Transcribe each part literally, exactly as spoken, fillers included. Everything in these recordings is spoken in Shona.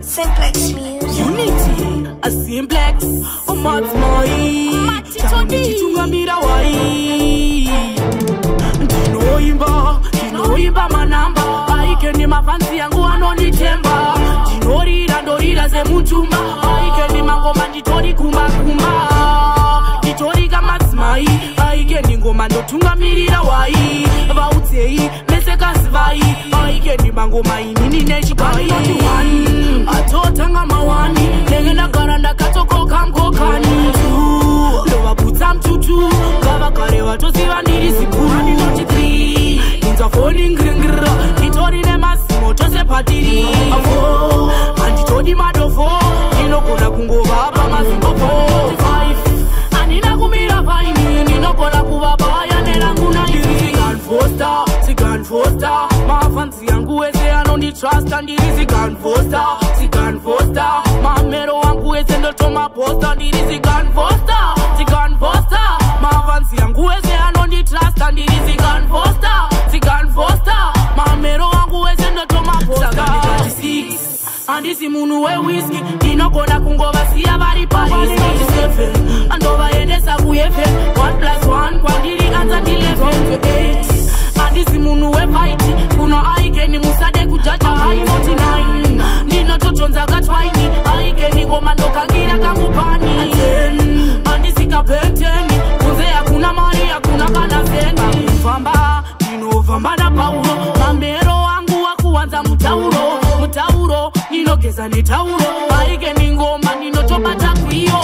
Simplex Music. Unity, a Simplex, a Matmoi, Chitunga Mirawai. Dino imba, Dino imba manamba. Aike ni mafansi yangu anoni temba. Dinori randorira ze mutumba. Aike ni mangoma nditori kumba kumba. Ditori kama smai. Aike ni ngoma ndotunga mirawai. Vautei, meseka svai. Aike ni mangoma inini nechipai. Atotanga mawani, nengena garanda katoko kamkokani. Lowa buta mtutu, kava kare watosi vandiri sikuru. Noti three, inza phone ngringra. Nitori ne masimo, tose patiri. Avo, anditodi madofo. Nino kona kungova hapa mazimbo four five. Anina kumira faini, nino kona kuvabaya nelanguna hivi. Sigan foster, sigan foster. Mafansi yangu eze anoni trust andiri sigan foster. Sigan foster, mamero wangu eze ndotoma posta ndiri sigan foster. Sigan foster, mafansi yangu eze anoni trust andiri sigan foster. Sigan foster, mamero wangu eze ndotoma posta. thirty-six, andisi munu we whiskey. Dinokona kungova siya vari Paris. Thirty-seven, andova endesa kuyefe. One plus one, kwandiri anza eleven. Andisi munu we fighti. Kuna aike ni musade kujaja high. Forty-nine, nino totonza gatwaini. Aike ni komando kagira kamupani. Ten, andisi kapenteni. Kunze ya kuna mari ya kuna kana seni. Mfamba, nino vamba na paulo. Mambero wangu wa kuwanza mutauro. Mutauro, nino kesa ni tauro. Aike ni ngoma nino topata kuyo.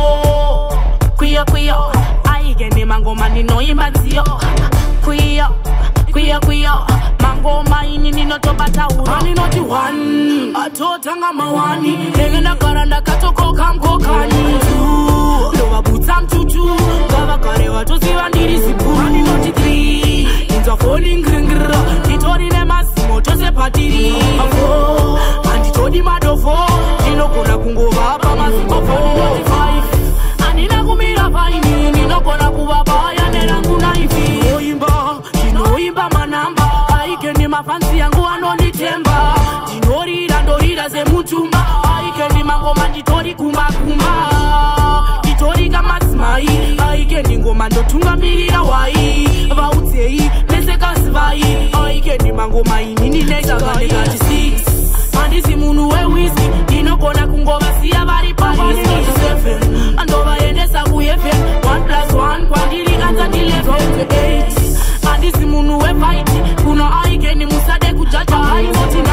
Kuyo kuyo, aike ni mangoma nino imazio. Kuyo, kuyo kuyo, mangoma ini nino topata uro. Ani noti one, atotanga mawani. Nengena karanda katoko kamkokani. Lowa buta mtutu, kava kare watosi vandiri sikuru. Ani noti three, inza phone ngringra. Nitori ne masimo, tose patiri. Avo, anditodi madofo. Nino kona kungova hapa mazimbo four five. Anina kumira faini, nino kona kuvabaya nelanguna hivi. Oimba, Dino imba manamba. Aike ni mafansi yangu anoni temba. Dinori randorira ze mutumba. Aike ni mangoma nditori kumba kumba. Ditori kama smai. Aike ni ngoma ndotunga mirawai. Vautei, meseka svai. Aike ni mangoma inini nechipai. thirty-six, andisi munu we whiskey. Dinokona kungova siya vari Paris. Thirty-seven, andova endesa kuyefe. One plus one, kwandiri anza eleven. Eight, andisi munu we fighti. Kuna aike ni musade kujaja high. Forty-nine,